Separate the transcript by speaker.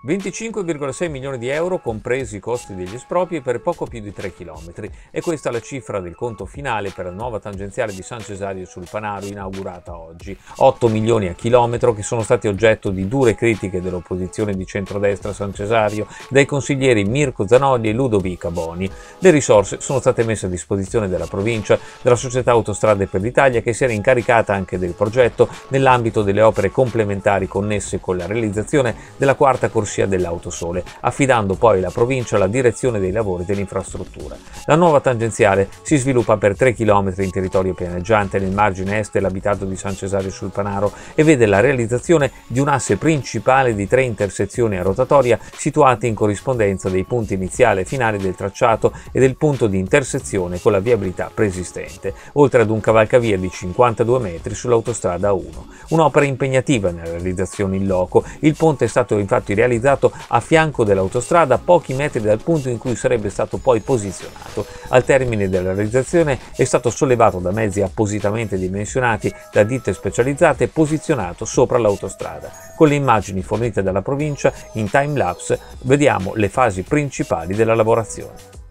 Speaker 1: 25,6 milioni di euro compresi i costi degli espropri per poco più di 3 km. E questa è la cifra del conto finale per la nuova tangenziale di San Cesario sul Panaro inaugurata oggi. 8 milioni a chilometro che sono stati oggetto di dure critiche dell'opposizione di centrodestra a San Cesario, dai consiglieri Mirko Zanolli e Ludovica Boni. Le risorse sono state messe a disposizione della provincia, della società Autostrade per l'Italia, che si era incaricata anche del progetto nell'ambito delle opere complementari connesse con la realizzazione della quarta corsia dell'Autosole, affidando poi alla provincia la direzione dei lavori dell'infrastruttura. La nuova tangenziale si sviluppa per 3 km in territorio pianeggiante nel margine est dell'abitato di San Cesario sul Panaro e vede la realizzazione di un asse principale di 3 intersezioni a rotatoria situate in corrispondenza dei punti iniziale e finale del tracciato e del punto di intersezione con la viabilità preesistente, oltre ad un cavalcavia di 52 metri sull'autostrada A1. Un'opera impegnativa nella realizzazione in loco. Il ponte è stato infatti realizzato a fianco dell'autostrada, a pochi metri dal punto in cui sarebbe stato poi posizionato. Al termine della realizzazione è stato sollevato da mezzi appositamente dimensionati da ditte specializzate e posizionato sopra l'autostrada. Con le immagini fornite dalla provincia in time lapse vediamo le fasi principali della lavorazione.